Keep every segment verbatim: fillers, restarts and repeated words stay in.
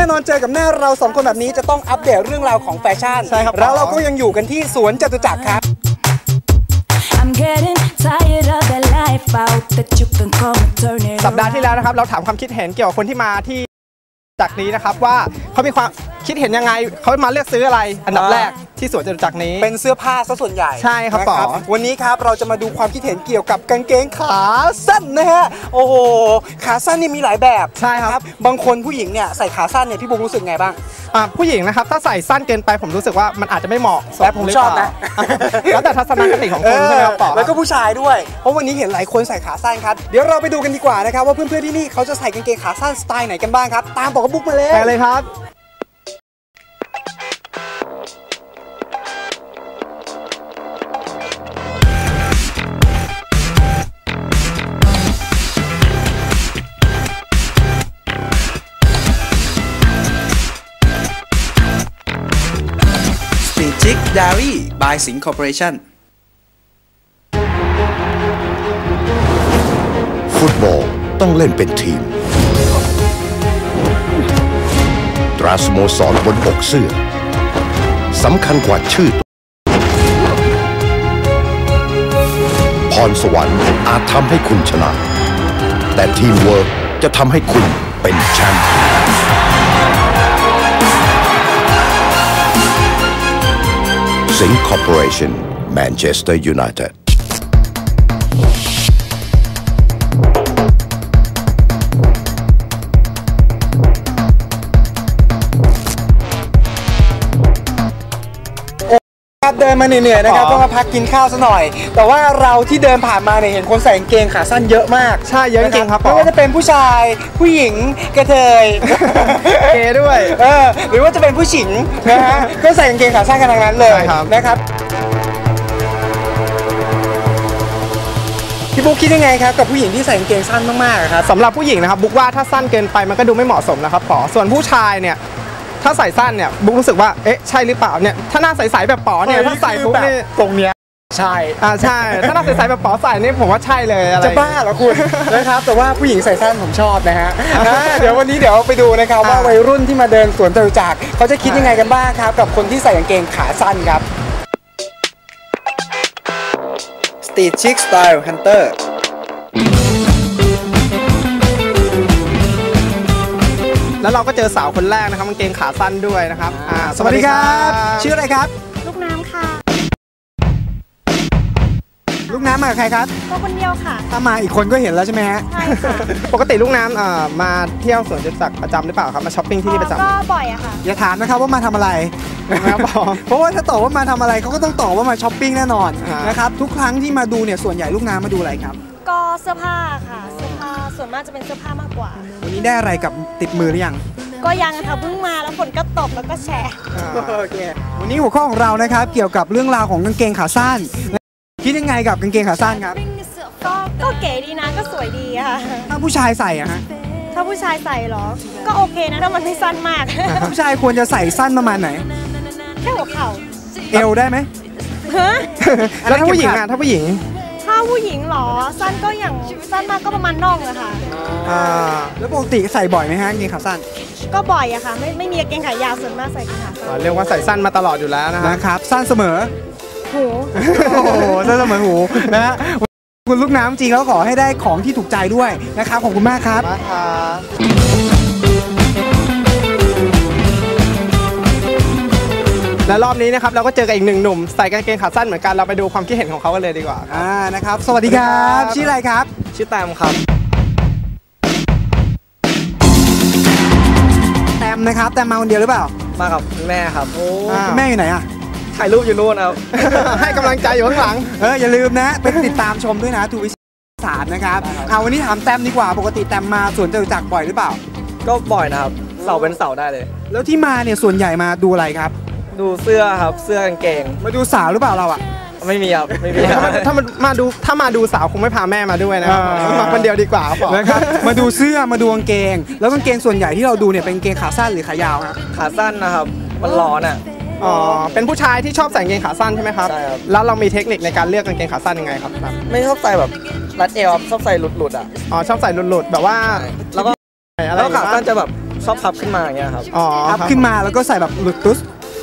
น่นอนเจอกับหน้าเราสองคนแบบนี้จะต้องอัปเดตเรื่องราวของแฟชั่นใช่ครับแล้วเราก็ยังอยู่กันที่สวนจตุจักรครับสัปดาห์ที่แล้วนะครับเราถามความคิดเห็นเกี่ยวกับคนที่มาที่จากนี้นะครับว่าเขามีความคิดเห็นยังไงเขามาเลือกซื้ออะไรอันดับแรกที่สวนจตุจักรนี้เป็นเสื้อผ้าซะส่วนใหญ่ใช่ครับป๋อวันนี้ครับเราจะมาดูความคิดเห็นเกี่ยวกับกางเกงขาสั้นนะฮะโอ้โหขาสั้นนี่มีหลายแบบใช่ครับบางคนผู้หญิงเนี่ยใส่ขาสั้นเนี่ยพี่บุ๊กรู้สึกไงบ้างผู้หญิงนะครับถ้าใส่สั้นเกินไปผมรู้สึกว่ามันอาจจะไม่เหมาะแต่ผมชอบนะแล้วแต่ทัศนคติของคนใช่ไหมครับป๋อแล้วก็ผู้ชายด้วยเพราะวันนี้เห็นหลายคนใส่ขาสั้นครับเดี๋ยวเราไปดูกันดีกว่านะครับว่าเพื่อนๆที่นี่เขาจะใส่กางเกงขาสั้นสไตล์ไหนกันบ้างครับตามป๋อกับบุ๊กมาเลยไปเลยครับจิกดารี่ by สิงห์ Corporation ฟุตบอลต้องเล่นเป็นทีมตราสโมสรบนอกเสื้อสำคัญกว่าชื่อพรสวรรค์อาจทำให้คุณชนะแต่ทีมเวิร์กจะทำให้คุณเป็นแชมป์สิงห์ Corporation Manchester United เดินมาเหนื่อยๆนะครับต้องมาพักกินข้าวซะหน่อยแต่ว่าเราที่เดินผ่านมาเนี่ยเห็นคนใส่กางเกงขาสั้นเยอะมากใช่เยอะจริงครับไม่ว่าจะเป็นผู้ชายผู้หญิงกระเทยเกย์ด้วยเออหรือว่าจะเป็นผู้หญิงนะฮะก็ใส่กางเกงขาสั้นกันทั้งนั้นเลยนะครับพี่บุ๊กคิดยังไงครับกับผู้หญิงที่ใส่กางเกงสั้นมากๆครับสำหรับผู้หญิงนะครับบุ๊กว่าถ้าสั้นเกินไปมันก็ดูไม่เหมาะสมนะครับป๋อส่วนผู้ชายเนี่ยถ้าใส่สั้นเนี่ยบุ๊กรู้สึกว่าเอ๊ะใช่หรือเปล่าเนี่ยถ้าหน้าใสๆแบบป๋อเนี่ยถ้าใส่ปุ๊บเนี่ยตรงเนี้ยใช่อ่าใช่ถ้าหน้าใสๆแบบป๋อใส่นี่ผมว่าใช่เลยอะไรจะบ้าเหรอคุณนะครับแต่ว่าผู้หญิงใส่สั้นผมชอบนะฮะเดี๋ยววันนี้เดี๋ยวไปดูนะครับว่าวัยรุ่นที่มาเดินสวนจตุจักรเขาจะคิดยังไงกันบ้างครับกับคนที่ใส่กางเกงขาสั้นครับ Street Chic Style Hunter แล้วเราก็เจอสาวคนแรกนะครับกางเกงขาสั้นด้วยนะครับสวัสดีครับชื่ออะไรครับลูกน้ำค่ะลูกน้ำมากับใครครับก็คนเดียวค่ะถ้ามาอีกคนก็เห็นแล้วใช่ไหมฮะใช่ค่ะปกติลูกน้ำมาเที่ยวสวนจตุจักรประจำหรือเปล่าครับมาช้อปปิ้งที่นี่ประจำก็บ่อยอะค่ะอย่าถามนะครับว่ามาทำอะไรนะครับเพราะว่าถ้าตอบว่ามาทำอะไรเขาก็ต้องตอบว่ามาช้อปปิ้งแน่นอนนะครับทุกครั้งที่มาดูเนี่ยส่วนใหญ่ลูกน้ำมาดูอะไรครับก็เสื้อผ้าค่ะเสื้อผ้าส่วนมากจะเป็นเสื้อผ้ามากกว่าวันนี้ได้อะไรกับติดมือหรือยังก็ยังค่ะเพิ่งมาแล้วฝนก็ตกแล้วก็แฉะโอเควันนี้หัวข้อของเรานะครับเกี่ยวกับเรื่องราวของกางเกงขาสั้นคิดยังไงกับกางเกงขาสั้นครับก็ก็เก๋ดีนะก็สวยดีค่ะถ้าผู้ชายใส่อะฮะถ้าผู้ชายใส่หรอก็โอเคนะถ้ามันไม่สั้นมากผู้ชายควรจะใส่สั้นประมาณไหนแค่หัวเข่าเอวได้ไหมฮะแล้วถ้าผู้หญิงอะถ้าผู้หญิงถ้าผู้หญิงหรอสั้นก็อย่างสั้นมากก็ประมาณน่องอะค่ะอ่าแล้วปกติใส่บ่อยไหมฮะกางเกงขาสั้นก็บ่อยอะค่ะไม่ไม่มีกางเกงขายาวส่วนมากใส่กางเกงขาสั้นเรียกว่าใส่สั้นมาตลอดอยู่แล้วนะครับสั้นเสมอหูโอ้โหสั้นเสมอหูนะฮะคุณลูกน้ำจริงแล้วขอให้ได้ของที่ถูกใจด้วยนะครับขอบคุณมากครับและรอบนี้นะครับเราก็เจอกับอีกหนึ่งหนุ่มใส่กางเกงขาสั้นเหมือนกันเราไปดูความคิดเห็นของเขากันเลยดีกว่าอ่านะครับสวัสดีครับชื่ออะไรครับชื่อแตมครับแตมนะครับแตมมาคนเดียวหรือเปล่ามากับแม่ครับโอ้แม่อยู่ไหนอะถ่ายรูปอยู่นู่นครับให้กำลังใจอยู่ข้างหลังเอออย่าลืมนะไปติดตามชมด้วยนะทูวิสานนะครับเอาวันนี้ถามแตมดีกว่าปกติแตมมาสวนจตุจักรบ่อยหรือเปล่าก็บ่อยนะครับเสาร์เป็นเสาร์ได้เลยแล้วที่มาเนี่ยส่วนใหญ่มาดูอะไรครับดูเสื้อครับเสื้อกางเกงมาดูสาวหรือเปล่าเราอะไม่มีครับไม่มีถ้ามันมาดูถ้ามาดูสาวคงไม่พาแม่มาด้วยนะมาคนเดียวดีกว่านะครับมาดูเสื้อมาดูกางเกงแล้วกางเกงส่วนใหญ่ที่เราดูเนี่ยเป็นกางเกงขาสั้นหรือขายาวครับขาสั้นนะครับมันร้อนอ่ะอ๋อเป็นผู้ชายที่ชอบใส่กางเกงขาสั้นใช่ไหมครับใช่ครับแล้วเรามีเทคนิคในการเลือกกางเกงขาสั้นยังไงครับไม่ชอบใส่แบบรัดเอวชอบใส่หลุดๆอ่ะอ๋อชอบใส่หลุดๆแบบว่าแล้วก็แล้วขาสั้นจะแบบชอบพับขึ้นมาอย่างเงี้ยครับอ๋อพับขึ้นมาแล้วก็ใส่แบบหลุดตุ๊ส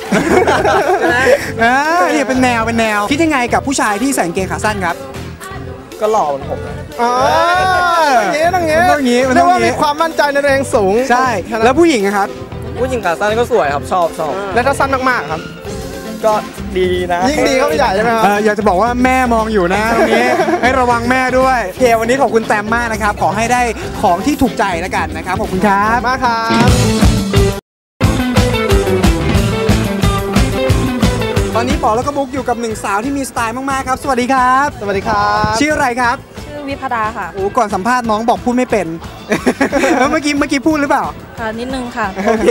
อ่านี่เป็นแนวเป็นแนวคิดยังไงกับผู้ชายที่ใส่กางเกงขาสั้นครับก็หล่อเหมือนผมนะอ๋ออย่างงี้ต้องอย่างงี้มันต้องอย่างงี้มันต้องอย่างงี้เรียกว่ามีความมั่นใจในตัวเองสูงใช่ แล้วผู้หญิงอะครับผู้หญิงขาสั้นก็สวยครับชอบชอบแล้วถ้าสั้นมากๆครับก็ดีนะยิ่งดีเข้าไปใหญ่ใช่ไหมครับเอออยากจะบอกว่าแม่มองอยู่นะตรงนี้ ให้ระวังแม่ด้วยโอเควันนี้ขอบคุณแตมมากนะครับ ขอให้ได้ของที่ถูกใจแล้วกันนะครับ ขอบคุณครับมากครับตอนนี้ป๋อแล้วก็บุ๊กอยู่กับหนึ่งสาวที่มีสไตล์มากๆครับ สวัสดีครับสวัสดีครับชื่ออะไรครับชื่อวิพดาค่ะโอ้ก่อนสัมภาษณ์น้องบอกพูดไม่เป็น แล้วเมื่อกี้เมื่อกี้พูดหรือเปล่าค่ะนิดนึงค่ะโอเค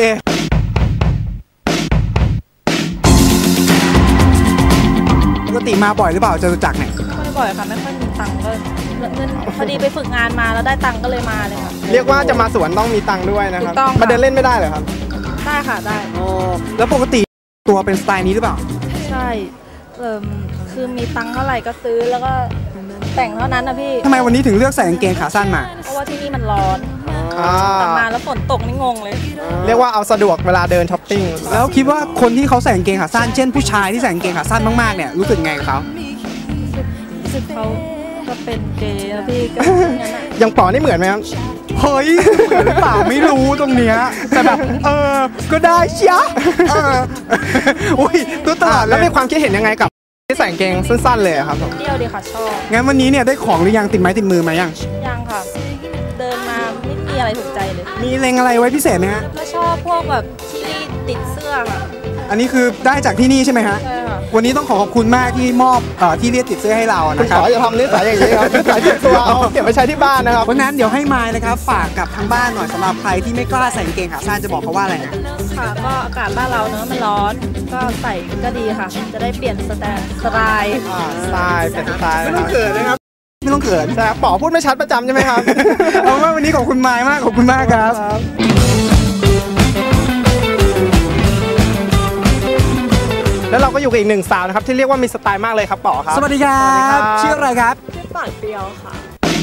ปกติมาบ่อยหรือเปล่าจตุจักรเนี่ยไม่ได้บ่อยค่ะ ไม่ค่อยมีตังค์ก็เงินพอดีไปฝึกงานมาแล้วได้ตังค์ก็เลยมาเลยค่ะเรียกว่าจะมาสวนต้องมีตังค์ด้วยนะครับถูกต้องค่ะมาเดินเล่นไม่ได้เหรอครับได้ค่ะได้อ๋อแล้วปกติตัวเป็นสไตล์นี้หรือเปล่าใช่เอ่มคือมีตังค์เท่าไหร่ก็ซื้อแล้วก็แต่งเท่านั้นนะพี่ทำไมวันนี้ถึงเลือกใส่กางเกงขาสั้นมาเพราะว่าที่นี่มันร้อนอ่าแต่มาแล้วฝนตกนี่งงเลยเรียกว่าเอาสะดวกเวลาเดินช้อปปิ้งแล้วคิดว่าคนที่เขาใส่กางเกงขาสั้น เช่นผู้ชายที่ใส่กางเกงขาสั้นมากๆเนี่ยรู้สึกไงกับเขารู้สึกเขาก็เป็นเกย์นะพี่ก็อย่างนั้นอะยังป๋อนี่เหมือนไหมครับเฮ้ยเหมือนหรือเปล่าไม่รู้ตรงเนี้ยแต่แบบเออก็ได้เชียเอออุ้ยตัวตลาดเลแล้วยมีความคิดเห็นยังไงกับที่ใส่กางเกงสั้นๆเลยอะครับผมเที่ยวดีค่ะชอบงั้นวันนี้เนี่ยได้ของหรือยังติดไม้ติดมือมายังยังค่ะ เดินมาไม่มีอะไรถูกใจเลยมีเล็งอะไรไว้พิเศษไหมฮะก็ชอบพวกแบบที่ติดเสื้อค่ะอันนี้คือได้จากที่นี่ใช่ไหมฮะใช่ค่ะวันนี้ต้องขอขอบคุณมากที่มอบเอ่อที่เรียกติดเสื้อให้เราคุณนะคขรับออย่าทำนิสัยอย่างนี้ครับนิสัยติดตัวเอาเก็บไปใช้ที่บ้านนะครับเพราะนั้นเดี๋ยวให้มายนะครับฝากกับทางบ้านหน่อยสำหรับใครที่ไม่กล้าใส่กางเกงขาสั้นจะบอกเขาว่าอะไรนะค่ะก็อากาศบ้านเราเนอะมันร้อน ก็ใส่ก็ดีค่ะ จะได้เปลี่ยนสไตล์สไตล์อ่าสไตล์เป็นสไตล์ไม่นะต้คองรับเขินนะครับไม่ต้องเขินใช่ครับป๋อพูดไม่ชัดประจำใช่ไหมครับเอาว่าวันนี้ขอบคุณมายมากขอบคุณมากครับแล้วเราก็อยู่กับอีกหนึ่งสาวนะครับที่เรียกว่ามีสไตล์มากเลยครับป๋อครับสวัสดีครัสวัสดีครับ บชื่ออะไรครับชื่อปากเปรียวค่ะ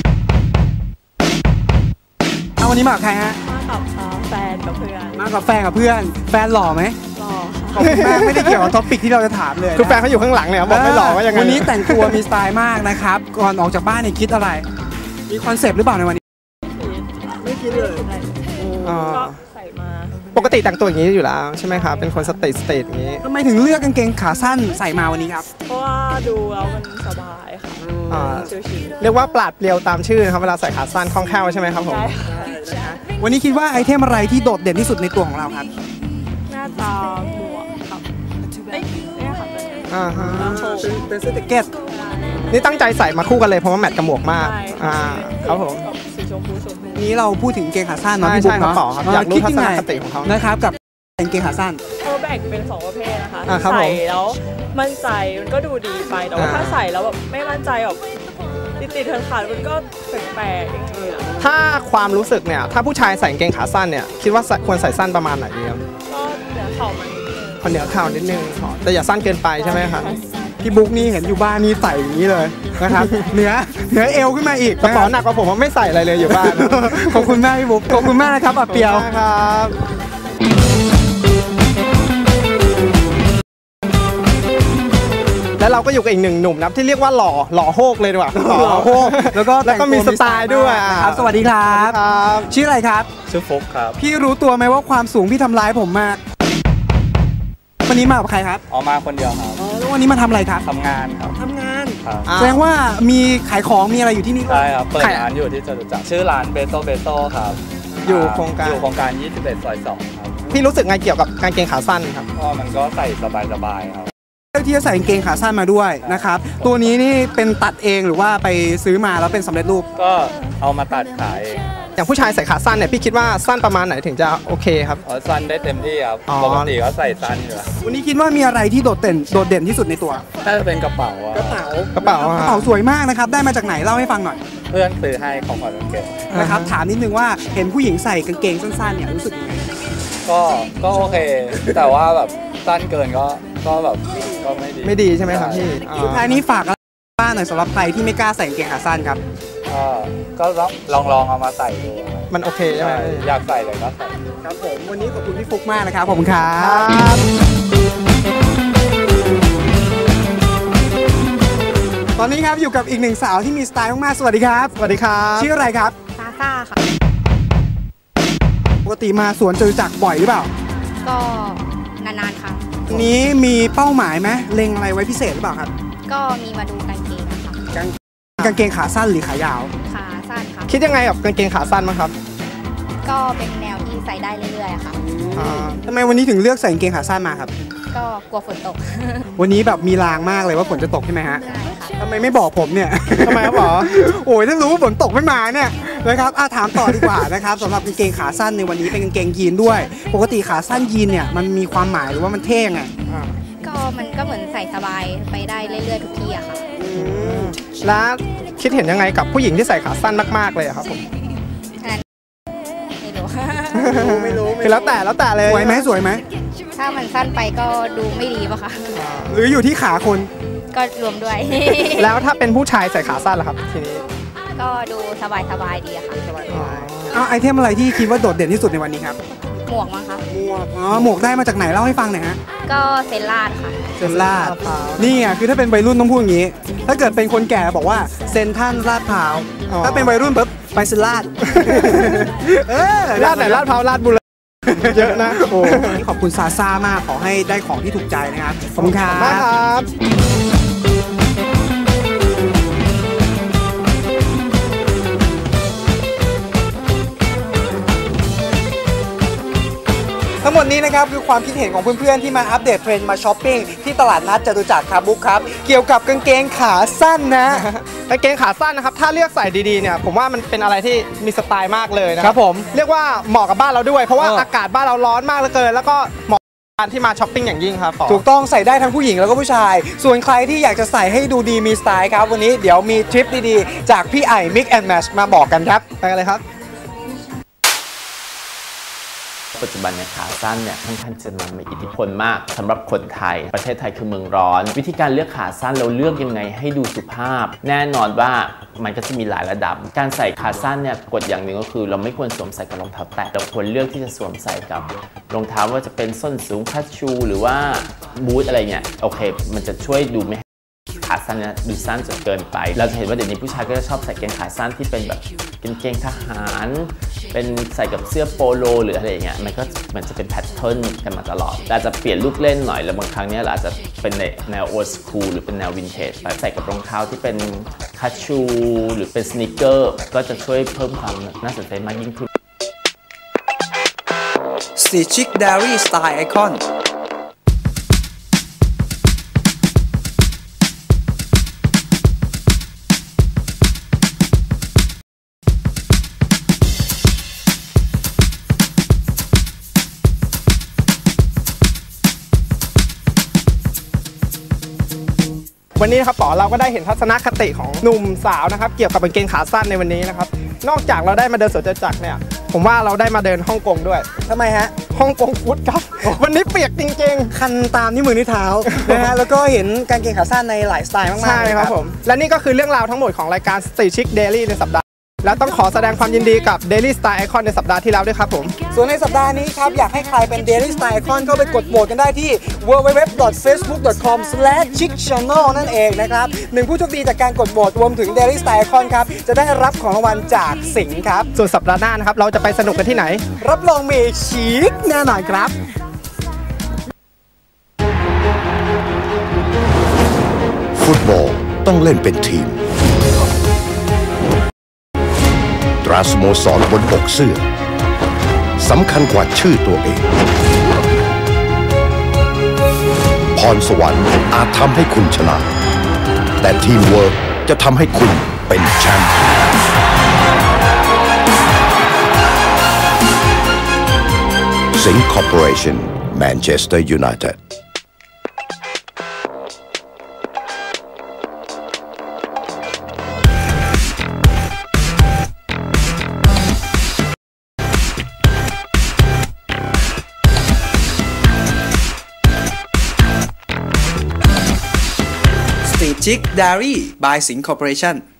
เอาวันนี้มากับใครฮะมากับแฟนกับเพื่อนมากับแฟนกับเพื่อนแฟนหล่อไหมรอขอบคุณมากไม่ได้เกี่ยวกับท็อปิกที่เราจะถามเลยคือแฟนเขาอยู่ข้างหลังเนี่ยบอกไม่หล่อว่ายังไงวันนี้แต่งตัวมีสไตล์มากนะครับก่อนออกจากบ้านเนี่ยคิดอะไร มีคอนเซปต์หรือเปล่าในวันนี้ไม่คิดเลยอ่าก็ใส่มาปกติแต่งตัวอย่างนี้อยู่แล้วใช่ไหมครับเป็นคนสเตทสเตทอย่างนี้ทำไมถึงเลือกกางเกงขาสั้นใส่มาวันนี้ครับเพราะว่าดูแล้วมันสบายค่ะอ่าชิวเรียกว่าปราดเปรียวตามชื่อนะครับเวลาใส่ขาสั้นคล่องแคล่วใช่ไหมครับๆผมใช่ค่ะวันนี้คิดว่าไอเทมอะไรที่โดดเด่นที่สุดในตัวของเราครับหน้าตาหมวกครับเอ้ยเนี่ยค่ะเป็นอ่าฮะโชว์เป็นเสื้อแจ็คเก็ตนี่ตั้งใจใส่มาคู่กันเลยเพราะว่าแมทกับหมวกมากใช่อ่าครับผมกับสีชมพูชมพูนี้เราพูดถึงกางเกงขาสั้นเนาะใช่พี่บุ๊กใช่ครับเนาะต่อครับอยากรู้คิดยังไงทัศนคติของเขานะครับกับกางเกงขาสั้นเขาแบ่งเป็นสองประเภทนะคะอ่าครับผมใส่แล้วมั่นใจมันก็ดูดีไปแต่ว่าอ่าถ้าใส่แล้วแบบไม่มั่นใจแบบติดติดๆขัดๆมันก็แปลกๆอย่างเงี้ยถ้าความรู้สึกเนี่ยถ้าผู้ชายใส่กางเกงขาสั้นเนี่ยคิดว่าใส่ควรใส่สั้นประมาณไหนดีครับก็เหนือเข่ามันนิดนึงคนเหนือเข่านิดนึงอ๋อแต่อย่าสั้นเกินไปใช่ไหมครับพี่บุ๊กนี่เห็นอยู่บ้านนี่ใส่อย่างนี้เลยนะครับ เหนือเหนือเอวขึ้นมาอีกกระเป๋าหนักกว่าผมว่าไม่ใส่อะไรเลยอยู่บ้านขอบคุณมากพี่บุ๊กขอบคุณมากนะครับอาเปียวขอบคุณมากครับแล้วเราก็อยู่กับอีกหนึ่งหนุ่มนะครับที่เรียกว่าหล่อหล่อโฮกเลยดีกว่าหล่อโฮกแล้วก็แล้วก็มีสไตล์ด้วยนะครับสวัสดีครับครับชื่ออะไรครับชื่อฟุกครับพี่รู้ตัวไหมว่าความสูงพี่ทำร้ายผมมาก วันนี้มากับใครครับออกมาคนเดียวครับอ๋อแล้ววันนี้มาทำอะไรครับทำงานครับทำงานครับอ่าแสดงว่ามีขายของมีอะไรอยู่ที่นี่ด้วยใช่ครับ เปิดใครร้านอยู่ที่จตุจักรชื่อร้านเบโซเบโซครับอยู่โครงการอยู่โครงการยี่สิบเอ็ดซอยสองครับพี่รู้สึกไงเกี่ยวกับกางเกงขาสั้นครับก็มันก็ใส่สบายๆครับเลือกที่จะใส่กางเกงขาสั้นมาด้วยนะครับ ตัวนี้นี่เป็นตัดเองหรือว่าไปซื้อมาแล้วเป็นสำเร็จรูปก็เอามาตัดขายเองครับอย่างผู้ชายใส่ขาสั้นเนี่ยพี่คิดว่าสั้นประมาณไหนถึงจะโอเคครับอ๋อสั้นได้เต็มที่ครับอ๋อปกติก็ใส่สั้นอยู่แล้ววันนี้คิดว่ามีอะไรที่โดดเด่นโดดเด่นที่สุดในตัวถ้าจะเป็นกระเป๋าอะกระเป๋ากระเป๋ากระเป๋าสวยมากนะครับ ได้มาจากไหนเล่าให้ฟังหน่อยเพื่อนซื้อให้ของขวัญวันเกิดนะครับถามนิดนึงว่าเห็นผู้หญิงใส่กางเกงสั้นๆเนี่ยรู้สึกยังไงก็ก็โอเค แต่ว่าแบบสั้นเกินก็ก็แบบก็ไม่ดีไม่ดีใช่ไหมครับพี่อ๋อสุดท้ายนี้ฝากอะไรบ้านหน่อยสำหรับใครที่ไม่กล้าใส่กางเกงขาสั้นครับก็ก็ลองลองลองเอามาใส่ดูครับมันโอเคใช่ไหมอยากใส่เลยก็ใส่ครับผมวันนี้ขอบคุณพี่ฟุกมากนะครับขอบคุณครับ ตอนนี้ครับอยู่กับอีกหนึ่งสาวที่มีสไตล์มากๆสวัสดีครับสวัสดีครับชื่ออะไรครับซาซ่าค่ะปกติมาสวนจตุจักรบ่อยหรือเปล่าก็นานๆค่ะวันนี้มีเป้าหมายไหมเล็งอะไรไว้พิเศษหรือเปล่าครับก็มีมาดูกางเกงค่ะกางกางเกงขาสั้นหรือขายาวขาสั้นค่ะคิดยังไงกับกางเกงขาสั้นบ้างครับก็เป็นแนวที่ใส่ได้เรื่อยๆค่ะอ่าทำไมวันนี้ถึงเลือกใส่กางเกงขาสั้นมาครับก็กลัวฝนตกวันนี้แบบมีลางมากเลยว่าฝนจะตกใช่ไหมฮะใช่ค่ะทำไมไม่บอกผมเนี่ยทำไมครับหมอโอ้ยถ้ารู้ว่าฝนตกไม่มาเนี่ยนะครับอ่ะถามต่อดีกว่านะครับสำหรับกางเกงขาสั้นในวันนี้เป็นกางเกงยีนด้วย ปกติขาสั้นยีนเนี่ยมันมีความหมายหรือว่ามันเท่ไงก็มันก็เหมือนใส่สบายไปได้เรื่อยๆทุกที่อะค่ะแล้วคิดเห็นยังไงกับผู้หญิงที่ใส่ขาสั้นมากๆเลยอะครับผมไม่รู้ไม่รู้คือแล้วแต่แล้วแต่เลยสวยไหมสวยไหมถ้ามันสั้นไปก็ดูไม่ดีป่ะคะหรืออยู่ที่ขาคนก็รวมด้วยแล้วถ้าเป็นผู้ชายใส่ขาสั้นล่ะครับทีนี้ก็ดูสบายๆดีอะค่ะเอาไอเทมอะไรที่คิดว่าโดดเด่นที่สุดในวันนี้ครับหมวกมั้งคะหมวกอ๋อหมวกได้มาจากไหนเล่าให้ฟังหน่อยฮะก็เซนลาดค่ะเซนลาดนี่อ่ะคือถ้าเป็นวัยรุ่นต้องพูดอย่างนี้ ถ้าเกิดเป็นคนแก่บอกว่าเซนท่านลาดพร้าวถ้าเป็นวัยรุ่นปุ๊บไปเซนลาดเออลาดไหนลาดพร้าวลาดบุรีเยอะนะโอ้ขอบคุณซาซ่ามากขอให้ได้ของที่ถูกใจนะครับขอบคุณครัมากคบรับทั้งหมดนี้นะครับคือความคิดเห็นของเพื่อนๆที่มาอัปเดตเทรนด์มาช้อปปิ้งที่ตลาดนัดจตุจักรครับบุ๊คครับเกี่ยวกับกางเกงขาสั้นนะกางเกงขาสั้นนะครับถ้าเลือกใส่ดีๆเนี่ยผมว่ามันเป็นอะไรที่มีสไตล์มากเลยนะคครัรับบผมเรียกว่าเหมาะกับบ้านเราด้วย เพราะว่าเออออากาศบ้านเราร้อนมากเหลือเกินแล้วก็เหมาะกับการที่มาช้อปปิ้งอย่างยิ่งครับปอถูกต้องใส่ได้ทั้งผู้หญิงแล้วก็ผู้ชาย ส่วนใครที่อยากจะใส่ให้ดูดีมีสไตล์ครับวันนี้เดี๋ยวมีทริปดีๆจากพี่ไอ Mix and Match มาบอกกันครับไปกันเลยครับปัจจุบันเนี่ยขาสั้นเนี่ยค่อนข้างจะนำมีอิทธิพลมากสำหรับคนไทยประเทศไทยคือเมืองร้อน วิธีการเลือกขาสั้นเราเลือกยังไงให้ดูสุภาพ แน่นอนว่ามันก็จะมีหลายระดับ การใส่ขาสั้นเนี่ยกฎอย่างหนึ่งก็คือเราไม่ควรสวมใส่กับรองเท้าแตะเราควรเลือกที่จะสวมใส่กับรองเท้าว่าจะเป็นส้นสูงคัชชูหรือว่าบูทอะไรเนี่ยโอเคมันจะช่วยดูไม่ขาสั้นเนี่ยดูสั้นจนเกินไปเราจะเห็นว่าเดี๋ยวนี้ผู้ชายก็จะชอบใส่กางเกงขาสั้นที่เป็นแบบกางเกงทหารเป็นใส่กับเสื้อโปโลหรืออะไรอย่างเงี้ยมันก็มันจะเป็นแพทเทิร์นกันมาตลอดอาจจะเปลี่ยนลูกเล่นหน่อยแล้วบางครั้งเนี่ยเราอาจจะเป็นในแนวโอลด์สคูลหรือเป็นแนววินเทจไปใส่กับรองเท้าที่เป็นคัชชูหรือเป็นสนิเกอร์ก็จะช่วยเพิ่มความน่าสนใจมากยิ่งขึ้น Street Chic Diary Style Icon วันนี้นะครับป๋อเราก็ได้เห็นทัศนคติของหนุ่มสาวนะครับเกี่ยวกับกางเกงขาสั้นในวันนี้นะครับนอกจากเราได้มาเดินสวนจตุจักรเนี่ยผมว่าเราได้มาเดินฮ่องกงด้วยทำไมฮะฮ่องกงฟุตครับ วันนี้เปียกจริงคันตามที่มือที่เท้า นะฮะแล้วก็เห็นกางเกงขาสั้นในหลายสไตล์ๆมากๆใช่เลยครับผมและนี่ก็คือเรื่องราวทั้งหมดของรายการ Street Chic Daily ในสัปดาห์และต้องขอแสดงความยินดีกับ Daily Style Icon ในสัปดาห์ที่แล้วด้วยครับผมส่วนในสัปดาห์นี้ครับอยากให้ใครเป็น Daily Style Icon เข้าไปกดโหวตกันได้ที่ ดับเบิลยู ดับเบิลยู ดับเบิลยู ดอท เฟซบุ๊ก ดอท คอม สแลช ชิค ชาแนล นั่นเองนะครับหนึ่งผู้โชคดีจากการกดโหวตรวมถึง Daily Style Icon ครับจะได้รับของรางวัลจากสิงห์ครับส่วนสัปดาห์หน้านะครับเราจะไปสนุกกันที่ไหนรับรองมีชิคแน่นอนครับฟุตบอลต้องเล่นเป็นทีมตราสโมสรบนปกเสื้อสำคัญกว่าชื่อตัวเองพรสวรรค์อาจทำให้คุณชนะแต่ทีมเวิร์กจะทำให้คุณเป็นแชมป์สิงห์คอร์ปอเรชั่นแมนเชสเตอร์ยูไนเต็ด Street Chic Diary by Sing Corporation